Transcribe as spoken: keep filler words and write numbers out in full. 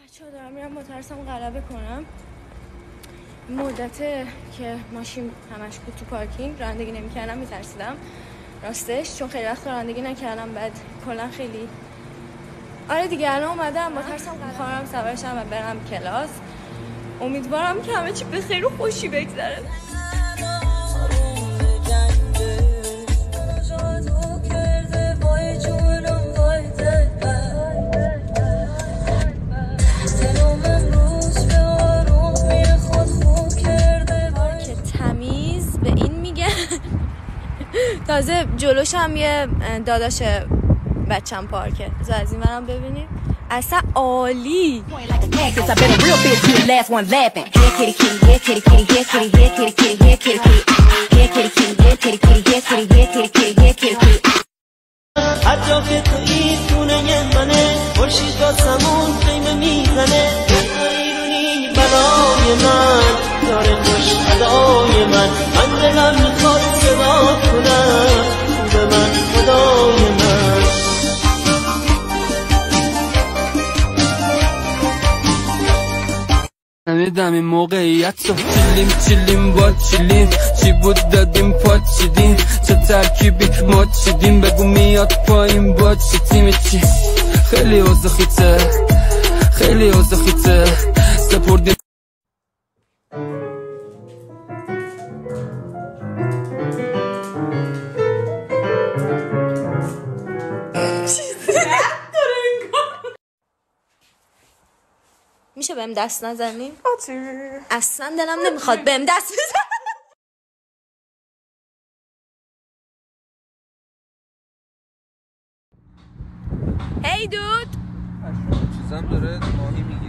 بچه‌ها دارم میرم با ترسم غلبه کنم. مدته که ماشین همش بود تو پارکینگ، رانندگی نمی‌کردم، می‌ترسیدم راستش، چون خیلی وقت رانندگی نکردم. بعد کلا خیلی آره دیگه الان اومدم با ترسم می‌خوام سوار شم و برم کلاس. امیدوارم که همه چی به خیر و خوشی بگذره. تمیز به این میگه. تازه جلوش هم یه داداش بچم پارکه. از این برم ببینیم اصلا عالی. هر جا که تویی خونه منه، خورشید واسمون خیمه میزنه. ایرونی بلای من، داره خوش ادای من. من دلم میخواد صدا کنم به من خدای من. نمیدم این موقعیت رو چیلیم چیلیم با چیلیم. چی بود دادیم پاچیدیم، چه ترکیبی ما چیدیم. بگو میاد پایین با چی تیم چی. خیلی اوضاع خیته، خیلی اوضاع خیته. سپردیم میشه بهم دست نزنیم؟ اصلا دلم نمیخواد بهم دست بزن. هی دود چیزم داره ماهی میگه.